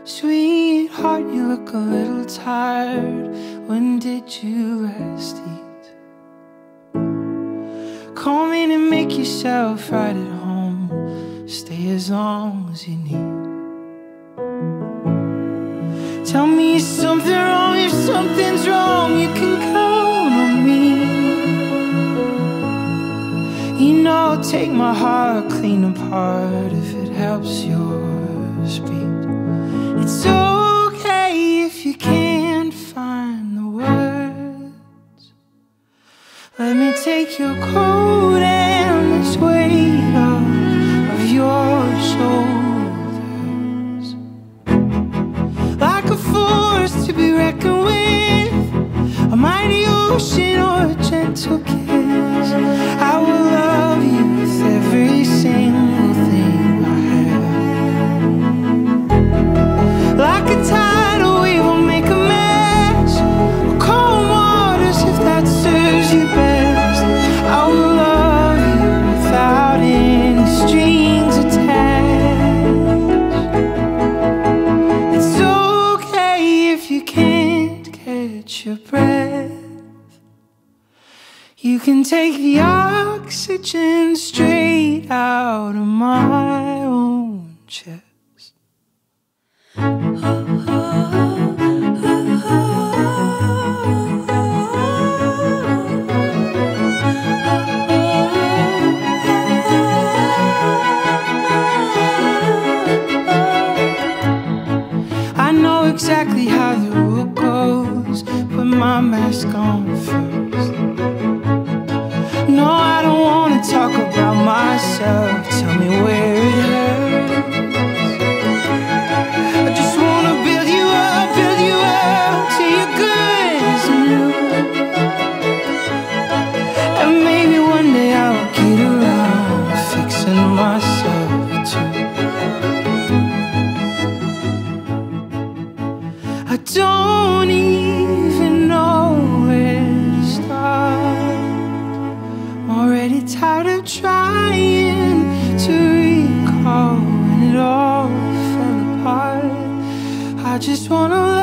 Sweetheart, you look a little tired. When did you last eat? Come in and make yourself right at home. Stay as long as you need. Tell me is something wrong. If something's wrong, you can count on me. You know I'll take my heart clean apart if it helps yours beat. It's okay if you can't find the words. Let me take your coat and this weight off of your shoulders. Like a force to be reckoned with, a mighty ocean or a gentle kiss. I will love you with every single thing I have. Like a tidal wave will make a mess, or calm waters if that serves you best. I will love you without any strings attached. It's okay if you can't catch your breath. You can take the oxygen straight out of my own chest. I know exactly how the rule goes. Put my mask on first. No, I don't wanna talk about myself. Tell me where it hurts. I just wanna build you up till you're good as new. And maybe one day I'll get around fixing myself too. I don't even know where to start. Already tired of trying to recall when it all fell apart. I just wanna